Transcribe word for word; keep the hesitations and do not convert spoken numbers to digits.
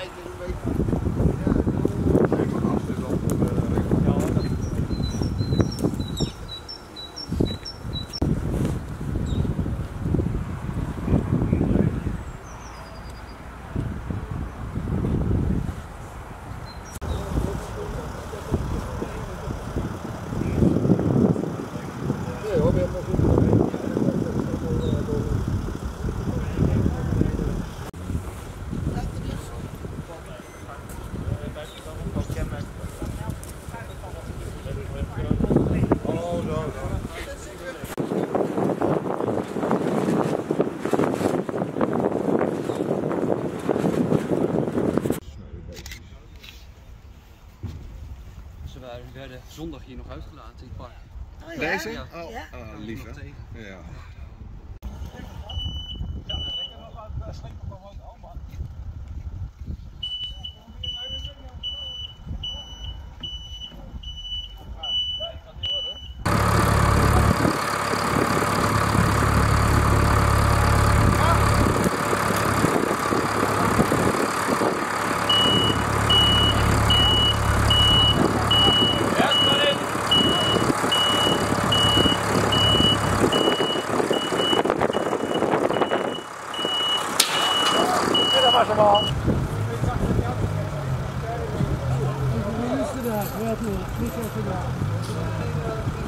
We werden zondag hier nog uitgelaten in het park. Oh, ja? Deze? Ja. Oh, Ja. oh lief hè? Ja. Dat was hem al. Niet zo vandaag.